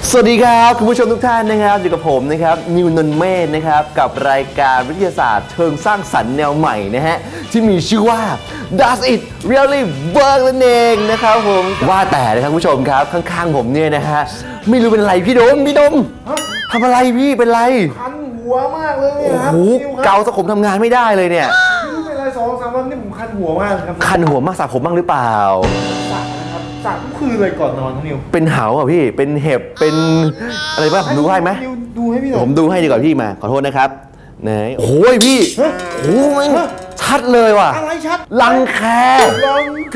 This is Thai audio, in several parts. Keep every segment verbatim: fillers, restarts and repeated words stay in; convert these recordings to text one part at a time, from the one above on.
สวัสดีครับคุณผู้ชมทุกท่านนะครับอยู่กับผมนะครับนิวนนท์เมธนะครับกับรายการวิทยาศาสตร์เชิงสร้างสรรค์แนวใหม่นะฮะที่มีชื่อว่า Does It Really Work นั่นเองนะครับผมว่าแต่นะครับคุณผู้ชมครับข้างๆผมเนี่ยนะฮะไม่รู้เป็นอะไรพี่ดมพี่ดมทำอะไรพี่เป็นไรคันหัวมากเลยเนี่ยครับโอ้โหเกาสระผมทำงานไม่ได้เลยเนี่ยไม่เป็นไรสองสามวันนี่ผมคันหัวมากครับคันหัวมากสระผมบ้างหรือเปล่าสระนะครับสระทุกคืนเลยก่อนนอนน้องนิวเป็นเหาอ่ะพี่เป็นเห็บเป็นอะไรบ้างผมดูให้ไหมดูให้พี่หน่อยผมดูให้ดีกว่าพี่มาขอโทษนะครับไหนโอ้ยพี่โอ้ยชัดเลยว่ะอะไรชัดรังแครังแค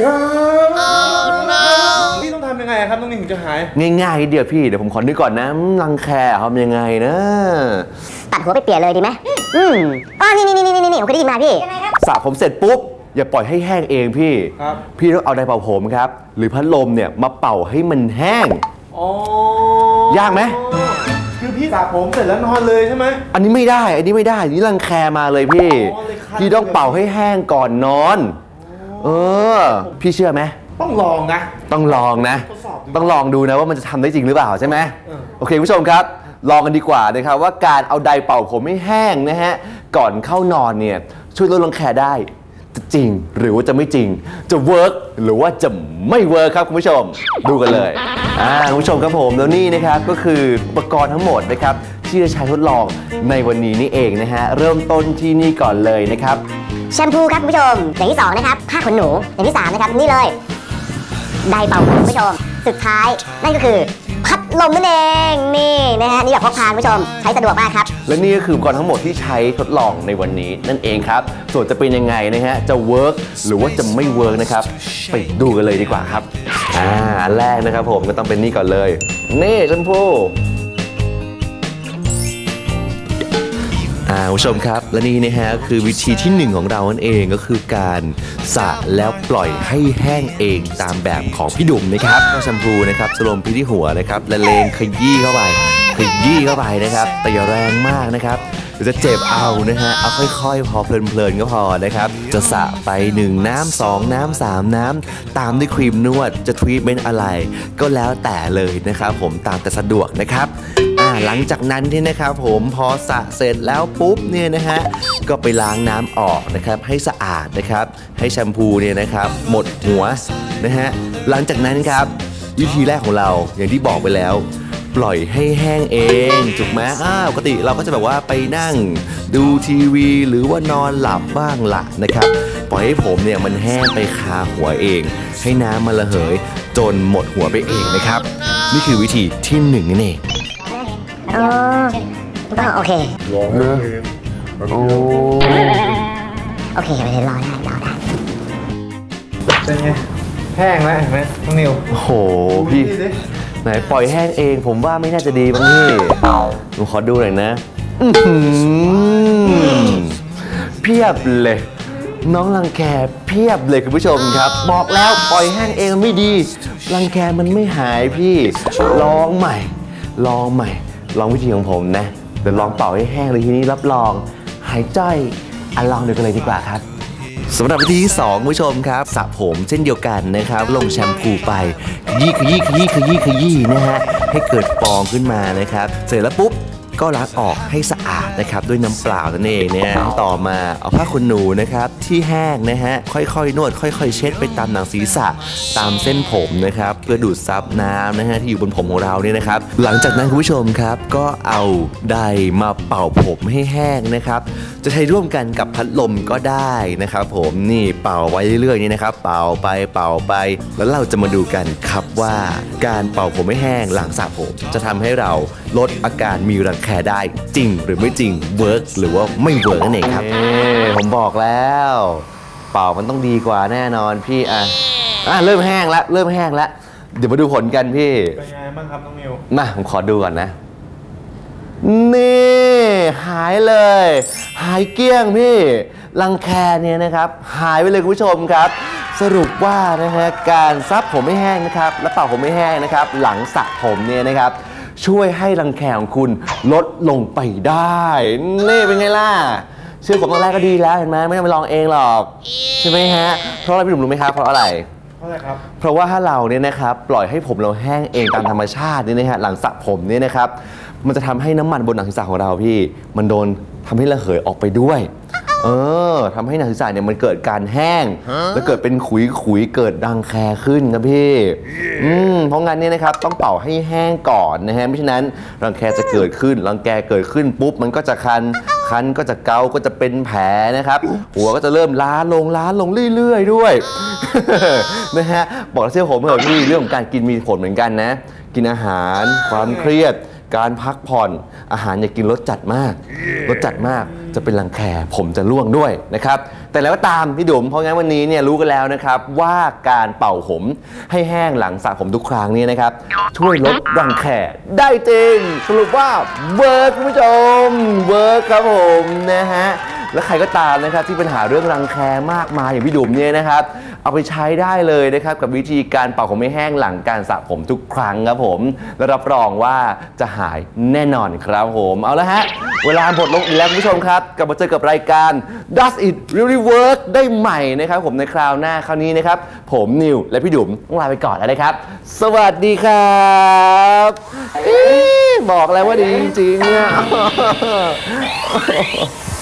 พี่ต้องทำยังไงครับน้องนิวถึงจะหายง่ายๆเดียวพี่เดี๋ยวผมขอนึกก่อนนะรังแคทำยังไงนะตัดหัวไปเปลี่ยนเลยดีไหมอืมอ๋อนี่นี่นี่นี่นี่ผมเคยได้ยินมาพี่สระผมเสร็จปุ๊บอย่าปล่อยให้แห้งเองพี่พี่ต้องเอาไดร์เป่าผมครับหรือพัดลมเนี่ยมาเป่าให้มันแห้งยากไหมคือพี่สระผมเสร็จแล้วนอนเลยใช่ไหมอันนี้ไม่ได้อันนี้ไม่ได้นี่รังแคมาเลยพี่พี่ต้องเป่าให้แห้งก่อนนอนเออพี่เชื่อไหมต้องลองนะต้องลองนะต้องลองดูนะว่ามันจะทำได้จริงหรือเปล่าใช่ไหมโอเคผู้ชมครับลองกันดีกว่านะครับว่าการเอาไดร์เป่าผมให้แห้งนะฮะก่อนเข้านอนเนี่ยช่วยลดรังแคได้จะจริงหรือว่าจะไม่จริงจะเวิร์กหรือว่าจะไม่เวิร์กครับคุณผู้ชมดูกันเลยอ่าคุณผู้ชมครับผมแล้วนี่นะครับก็คืออุปกรณ์ทั้งหมดนะครับที่จะใช้ทดลองในวันนี้นี่เองนะฮะเริ่มต้นที่นี่ก่อนเลยนะครับแชมพูครับคุณผู้ชมอย่างที่สองนะครับผ้าขนหนูอย่างที่สามนะครับนี่เลยไดร์เป่าผมคุณผู้ชมสุดท้ายนั่นก็คือพัดลมนั่นเองนี่นะฮะนี่แบบพกพาคุณผู้ชมใช้สะดวกมากครับและนี่ก็คืออุปกรณ์ทั้งหมดที่ใช้ทดลองในวันนี้นั่นเองครับส่วนจะเป็นยังไงนะฮะจะเวิร์กหรือว่าจะไม่เวิร์กนะครับไปดูกันเลยดีกว่าครับอ่าอันแรกนะครับผมก็ต้องเป็นนี่ก่อนเลยนี่แชมพูอ่าผู้ชมครับและนี่นะฮะคือวิธีที่หนึ่งของเรานั่นเองก็คือการสระแล้วปล่อยให้แห้งเองตามแบบของพี่ดุ่มนะครับก็แชมพูนะครับสโลมพี่ที่หัวนะครับละเลงขยี้เข้าไปขยี้เข้าไปนะครับแต่อย่าแรงมากนะครับจะเจ็บเอานะฮะเอาค่อยๆพอเพลินๆก็พอนะครับจะสระไปหนึ่งน้ำสองน้ำสามน้ำตามด้วยครีมนวดจะทรีทเมนต์อะไรก็แล้วแต่เลยนะครับผมตามแต่สะดวกนะครับหลังจากนั้นที่นะครับผมพอสระเสร็จแล้วปุ๊บเนี่ยนะฮะก็ไปล้างน้ำออกนะครับให้สะอาดนะครับให้แชมพูเนี่ยนะครับหมดหัวนะฮะหลังจากนั้นครับวิธีแรกของเราอย่างที่บอกไปแล้วปล่อยให้แห้งเองถูกไหมอ้าวปกติเราก็จะแบบว่าไปนั่งดูทีวีหรือว่านอนหลับบ้างละนะครับปล่อยให้ผมเนี่ยมันแห้งไปคาหัวเองให้น้ำมันระเหยจนหมดหัวไปเองนะครับนี่คือวิธีที่หนึ่งนั่นเองอ๋อก็โอเครอให้แห้งโอ้โอเคไปรอได้รอได้เป็นไงแห้งแล้วเห็นไหมน้องนิวโอ้โหพี่ไหนปล่อยแห้งเองผมว่าไม่น่าจะดีบ้างพี่หนูขอดูหน่อยนะเพียบเลยน้องรังแคเพียบเลยคุณผู้ชมครับบอกแล้วปล่อยแห้งเองไม่ดีรังแคมันไม่หายพี่ลองใหม่ลองใหม่ลองวิธีของผมนะเดี๋ยวลองเป่าให้แห้งเลยทีนี้รับรองหายจ้อยอ่ะลองดูกันเลยดีกว่าครับสำหรับวิธีที่สองผู้ชมครับสระผมเช่นเดียวกันนะครับลงแชมพูไปขยี้ขยี้ขยี้ขยี้ขยี้นะฮะให้เกิดฟองขึ้นมานะครับเสร็จแล้วปุ๊บก็ล้างออกให้สะอาดนะครับด้วยน้ำเปล่านั่นเองเนี่ยต่อมาเอาผ้าขนหนูนะครับที่แห้งนะฮะค่อยๆนวดค่อยๆเช็ดไปตามหนังศีรษะตามเส้นผมนะครับเพื่อดูดซับน้ำนะฮะที่อยู่บนผมของเราเนี่ยนะครับหลังจากนั้นคุณผู้ชมครับก็เอาไดร์มาเป่าผมให้แห้งนะครับจะใช้ร่วมกันกับพัดลมก็ได้นะครับผมนี่เป่าไว้เรื่อยๆนี่นะครับเป่าไปเป่าไปแล้วเราจะมาดูกันครับว่าการเป่าผมให้แห้งหลังสระผมจะทำให้เราลดอาการมีรังแคได้จริงหรือไม่จริงเวิร์กหรือว่าไม่เวิร์กนั่นเองครับผมบอกแล้วเป่ามันต้องดีกว่าแน่นอนพี่อ่ะอ่ะเริ่มแห้งแล้วเริ่มแห้งแล้วเดี๋ยวมาดูผลกันพี่เป็นไงบ้างครับน้องนิวมาผมขอดูก่อนนะนี่หายเลยหายเกลี้ยงพี่รังแคเนี่ยนะครับหายไปเลยคุณผู้ชมครับสรุปว่านะฮะการซับผมไม่แห้งนะครับและเป่าผมไม่แห้งนะครับหลังสระผมเนี่ยนะครับช่วยให้รังแคของคุณลดลงไปได้นี่เป็นไงล่ะเชื่อผมตอนแรกก็ดีแล้วเห็นไหมไม่ต้องไปลองเองหรอกใช่ไหมฮะเพราะอะไรพี่หนุ่มรู้ไหมครับเพราะอะไรเพราะอะไรครับเพราะว่าถ้าเราเนี่ยนะครับปล่อยให้ผมเราแห้งเองตามธรรมชาติเนี่ยนะฮะหลังสระผมเนี่ยนะครับมันจะทำให้น้ำมันบนหนังศีรษะของเราพี่มันโดนทำให้ระเหยออกไปด้วยเออทำให้หนังศีรษะเนี่ยมันเกิดการแห้งแล้วเกิดเป็นขุยขุยเกิดรังแคขึ้นครับพี่อืมเพราะงั้นเนี่ยนะครับต้องเป่าให้แห้งก่อนนะฮะไม่ฉะนั้นรังแคจะเกิดขึ้นรังแคเกิดขึ้นปุ๊บมันก็จะคันคันก็จะเกาก็จะเป็นแผลนะครับหัวก็จะเริ่มล้าลงล้าลงเรื่อยๆด้วย นะฮะบอกเชื่อผมเถอะพี่เรื่องของการกินมีผลเหมือนกันนะกินอาหารความเครียดการพักผ่อนอาหารอย่ากินรสจัดมากรสจัดมากจะเป็นรังแคผมจะร่วงด้วยนะครับแต่แล้วก็ตามพี่ดุ๋มเพราะงั้นวันนี้เนี่ยรู้กันแล้วนะครับว่าการเป่าผมให้แห้งหลังสระผมทุกครั้งเนี่ยนะครับช่วยลดรังแคได้จริงสรุปว่าเวิร์กคุณผู้ชมเวิร์กครับผมนะฮะและใครก็ตามนะครับที่ปัญหาเรื่องรังแคมากมายอย่างพี่ดุ๋มเนี่ยนะครับเอาไปใช้ได้เลยนะครับกับวิธีการเป่าผมให้แห้งหลังการสระผมทุกครั้งครับผมและรับรองว่าจะหายแน่นอนครับผมเอาละฮะเวลาหมดลงอีกแล้วคุณผู้ชมครับกลับมาเจอกับรายการ Does It Really Work ได้ใหม่นะครับผมในคราวหน้าคราวนี้นะครับผมนิวและพี่ดุ๋มต้องลาไปก่อนแล้วนะครับสวัสดีครับบอกแล้วว่าดีจริงๆ